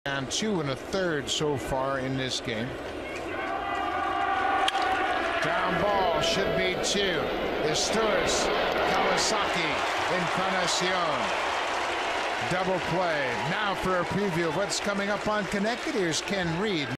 Down 2 1/3 so far in this game. Down ball should be 2. Izturis, Kawasaki, Encarnacion. Double play. Now for a preview of what's coming up on Connected. Here's Ken Reed.